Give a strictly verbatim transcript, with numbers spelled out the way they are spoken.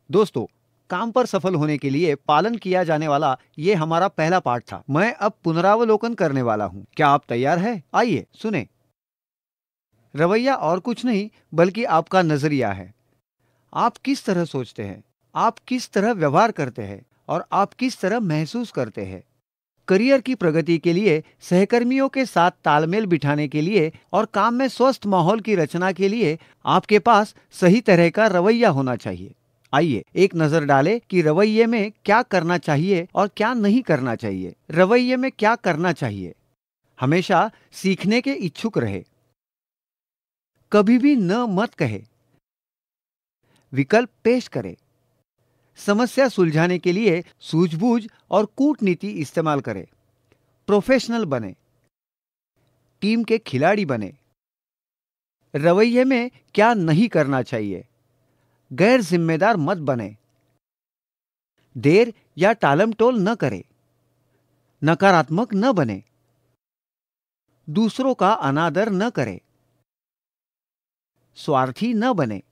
दोस्तों, काम पर सफल होने के लिए पालन किया जाने वाला ये हमारा पहला पाठ था। मैं अब पुनरावलोकन करने वाला हूँ। क्या आप तैयार हैं? आइए सुने। रवैया और कुछ नहीं बल्कि आपका नजरिया है। आप किस तरह सोचते हैं, आप किस तरह व्यवहार करते हैं और आप किस तरह महसूस करते हैं। करियर की प्रगति के लिए, सहकर्मियों के साथ तालमेल बिठाने के लिए और काम में स्वस्थ माहौल की रचना के लिए आपके पास सही तरह का रवैया होना चाहिए। आइए एक नजर डालें कि रवैये में क्या करना चाहिए और क्या नहीं करना चाहिए। रवैये में क्या करना चाहिए? हमेशा सीखने के इच्छुक रहे। कभी भी न मत कहे। विकल्प पेश करें। समस्या सुलझाने के लिए सूझबूझ और कूटनीति इस्तेमाल करें। प्रोफेशनल बने। टीम के खिलाड़ी बने। रवैये में क्या नहीं करना चाहिए? गैर जिम्मेदार मत बने। देर या टालमटोल न करें। नकारात्मक न बने। दूसरों का अनादर न करें। स्वार्थी न बने।